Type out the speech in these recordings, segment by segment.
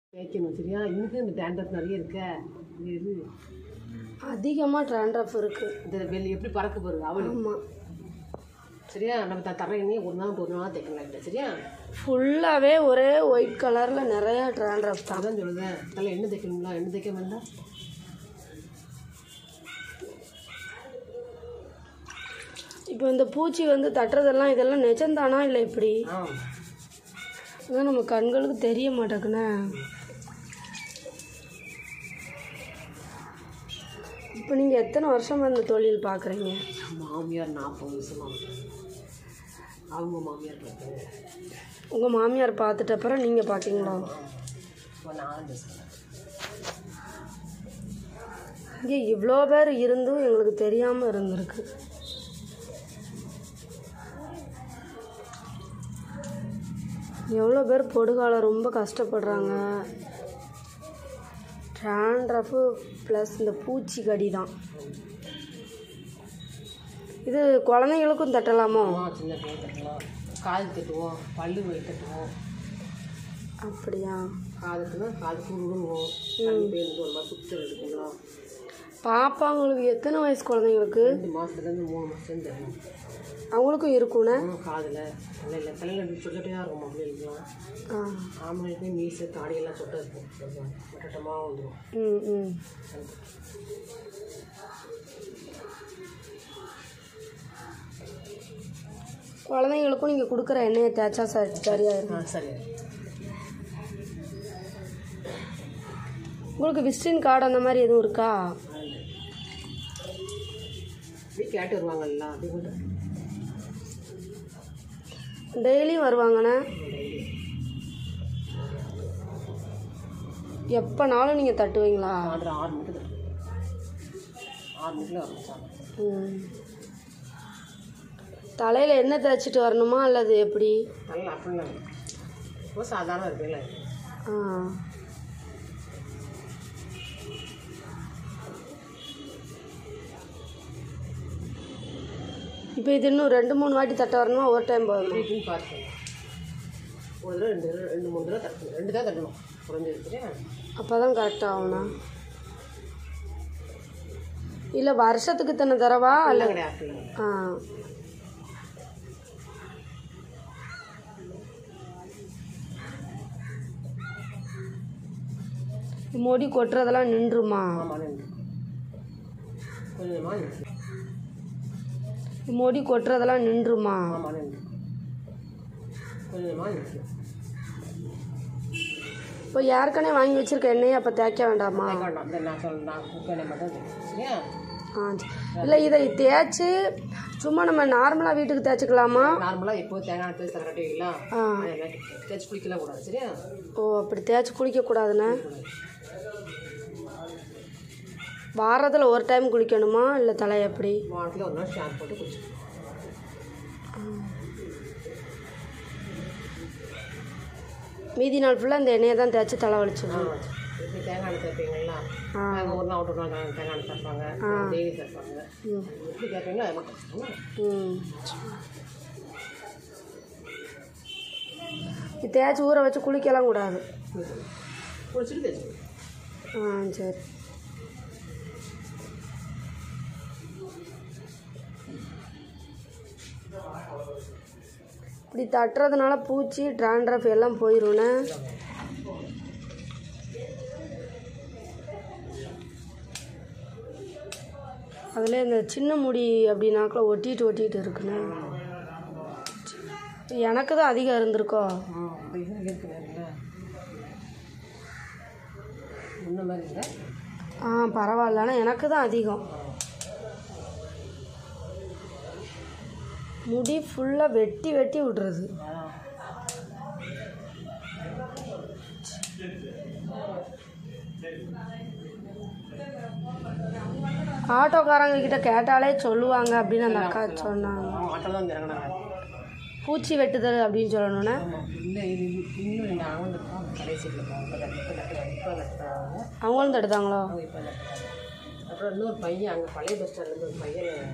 தேய்க்கணும் சரியா. இன்னும் இந்த டேண்ட்ரஃப் நிறைய இருக்க இது அதிகமாக டேண்ட்ரஃப் இருக்குது. இந்த வெளியே எப்படி பறக்க போகுது அவள். ஆமாம் சரியா. நம்ம தர எண்ணெயை ஒரு நாள் தேய்க்கணும் சரியா. ஃபுல்லாகவே ஒரே ஒயிட் கலரில் நிறையா டேண்ட்ரஃப் தான். அதான் சொல்லுதேன். தலை எண்ணெய் தேய்க்கணுங்களா? எண்ணெய் தேய்க்க வேண்டாம். இப்போ இந்த பூச்சி வந்து தட்டுறதெல்லாம் இதெல்லாம் நிஜம்தானா இல்லை எப்படி? அதான் நம்ம கண்களுக்கு தெரிய மாட்டேங்குண்ணே. இப்போ நீங்கள் எத்தனை வருஷமாக இந்த தொழில் பார்க்குறீங்க? மாமியார் 40 வருஷமாக. அவங்க மாமியார் பார்த்தாங்க. உங்கள் மாமியார் பார்த்துட்ட அப்புறம் நீங்கள் பார்த்தீங்களா? இங்கே இவ்வளோ பேர் இருந்தும் எங்களுக்கு தெரியாமல் இருந்திருக்கு. எவ்வளோ பேர் பொடுகால ரொம்ப கஷ்டப்படுறாங்க. டேண்ட்ரஃபு ப்ளஸ் இந்த பூச்சி கடி தான். இது குழந்தைங்களுக்கும் தட்டலாமோ? சின்ன பிள்ளை தட்டலாம். காது தட்டுவோம், பல்லு வலி தட்டுவோம். அப்படியா? காதுக்குன்னா காதுக்கு விடுவோம். ஒரு மாதிரி சுத்தம் எடுக்கணும். பாப்பாங்களுக்கு எத்தனை வயசு குழந்தைங்களுக்கு? 2 மாதத்துலேருந்து 3 மாதம் தரணும். அவங்களுக்கும் இருக்குண்ணே. காதில் தலையில் தலையில் சொட்டட்டையாக இருக்கும் பிள்ளைகளுக்குலாம். ஆம்பளைக்கு மீசை தாடியெல்லாம் சொட்டை இருக்கும். வட்டமாக வந்துடும். குழந்தைங்களுக்கும் நீங்கள் கொடுக்குற எண்ணெயை தேய்ச்சா சரியாயிருக்கும். சரி. உங்களுக்கு விசிட்டிங் கார்டு அந்த மாதிரி எதுவும் இருக்கா? கேட்டு வருவாங்கல்ல, அப்படி கூட டெய்லியும் வருவாங்கண்ணே. எப்போனாலும் நீங்கள் தட்டுவீங்களா? 6 மணிக்கு தட்டுவோம். 6 மணிக்குள்ள வரும். தலையில் எண்ணெய் தேய்ச்சிட்டு வரணுமா அல்லது எப்படி? நல்லா அப்படிலாம் ரொம்ப சாதாரண இருக்குல்ல. இப்போ இது இன்னும் 2-3 வாட்டி தட்ட வரணுமா? ஒரு டைம் போதுமா? பார்த்து ஒரு தடவை 2-3 தடவை தட்டணும். 2 தான் தட்டணும் குறைஞ்சிருச்சு. அப்போ தான் கரெக்டாக ஆகும்ண்ணா. இல்லை வருஷத்துக்கு இத்தனை தடவா? இல்லை கிடையாது. முடி கொட்டுறதெல்லாம் நின்றுமா? கொஞ்சமாக முடி கொட்டுறதெல்லாம் நின்றுமா? இப்போ ஏற்கனவே வாங்கி வச்சுருக்க எண்ணெயை அப்போ தேய்க்க வேண்டாமா? இல்லை இதை தேய்ச்சி சும்மா நம்ம நார்மலாக வீட்டுக்கு தேய்ச்சிக்கலாமா? நார்மலாக இப்போ தேங்காய் தேய்ச்சி தரட்டிங்களா? தேய்ச்சி குளிக்கலாம் கூடாது சரியா. ஓ அப்படி தேய்ச்சி குளிக்கக்கூடாதுண்ணே. வாரத்தில் ஒரு டைம் குளிக்கணுமா இல்லை தலை எப்படி? வாரத்தில் ஒரு நாள் ஷாம்பு போட்டு குளிச்சுக்கணும். மீதி நாள் ஃபுல்லாக இந்த எண்ணெயை தான் தேய்ச்சி தலை வலிச்சிடணும். இப்போ தேங்காய் எண்ணெய் தேய்ப்பீங்களா? ஒரு நாள் விட்டு ஒரு நாள் தேங்காய் எண்ணெய் தேய்ப்பாங்க, டெய்லி தேய்ப்பாங்க. எப்படி தேய்ப்பீங்களோ அதை தேய்ச்சி ஊற வச்சு குளிக்கலாம் கூடாது. குளிச்சுட்டு தேய்ச்சிக்கணும். சரி. இப்படி தட்டுறதுனால பூச்சி டேண்ட்ரஃப் எல்லாம் போயிடும்ண்ணே. அதில் இந்த சின்ன முடி அப்படின்னாக்குள்ள ஒட்டிட்டு இருக்குண்ணே. எனக்கு தான் அதிகம் இருந்திருக்கோ? பரவாயில்ல. ஆனால் எனக்கு தான் அதிகம். முடி ஃபுல்லாக வெட்டி விட்டுறது. ஆட்டோக்காரங்க கிட்ட கேட்டாலே சொல்லுவாங்க அப்படின்னு அந்த அக்கா சொன்னாங்க. பூச்சி வெட்டுதல் அப்படின்னு சொல்லணும்னா அவங்களும் தடுத்தாங்களோ? அப்புறம் இன்னொரு பையன் அங்கே பழைய பஸ் ஸ்டாண்ட்லேருந்து ஒரு பையன்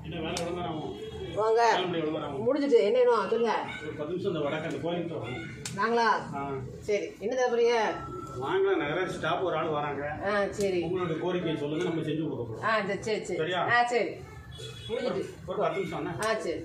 வாங்க முடிஞ்சிட்டு என்ன சொல்லுங்க. நாங்களா சரி என்ன தேவைப்படுறீங்க வாங்க நகராட்சி ஸ்டாஃப் ஒரு ஆள் வராங்க சரி உங்களோட கோரிக்கையை சொல்லுங்க நம்ம செஞ்சு கொடுக்குறோம் சரி சரி சரியா சரி முடிஞ்சிட்டு ஒரு 10 நிமிஷம் சரி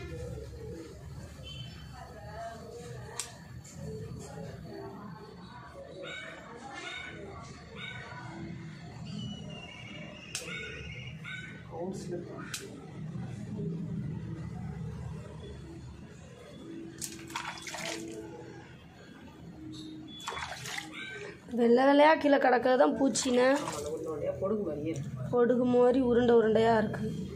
வெள்ளை வெள்ளையாக கீழே கிடக்கிறது தான் பூச்சின்னு பொடுகு மாதிரியே பொடுகு மாதிரி உருண்டை உருண்டையாக இருக்குது.